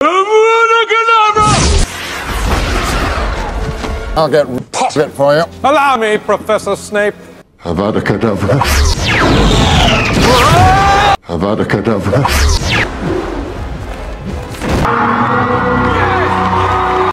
I'll get it for you. Allow me, Professor Snape. Avada Kedavra. Avada Kedavra.